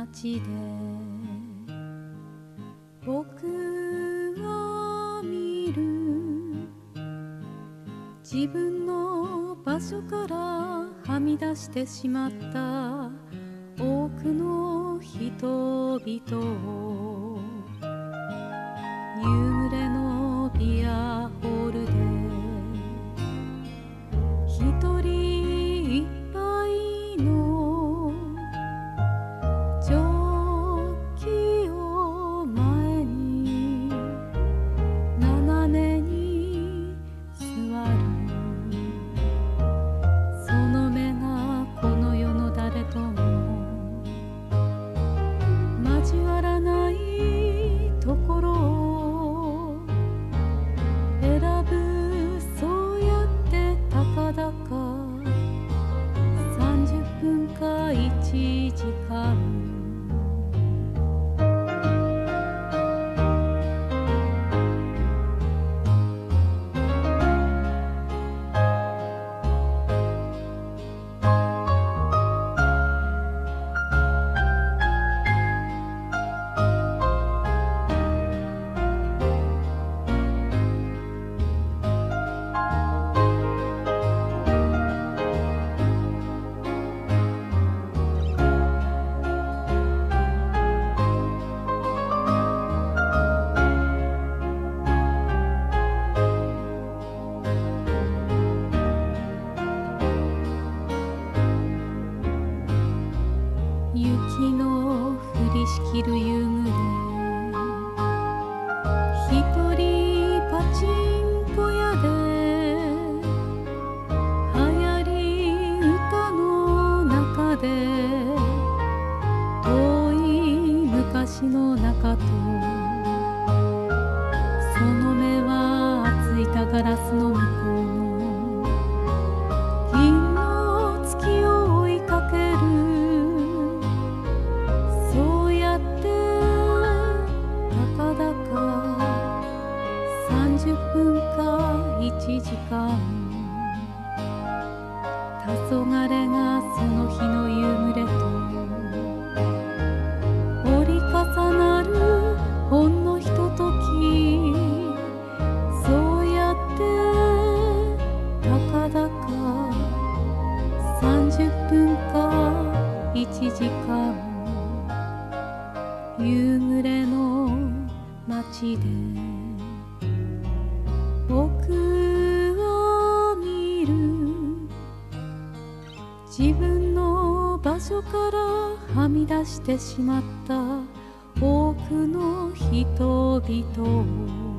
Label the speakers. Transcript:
Speaker 1: 街で僕が見る自分の場所からはみ出してしまった多くの人々を夕暮れのビアホールで一人いっぱいのジョッキを前に斜めに座るその目がこの世の誰とも交わらないところを選ぶそうやってたかだか30分か1時間雪の降りしきる夕暮れ一人パチンコ屋で流行り歌の中で遠い昔の中とその目はついたガラスの向こうの銀の月を追いかける30分か1時間黄昏がその日の夕暮れと折り重なるほんのひとときそうやってたかだか30分か1時間夕暮れの街で僕は見る自分の場所からはみ出してしまった多くの人々を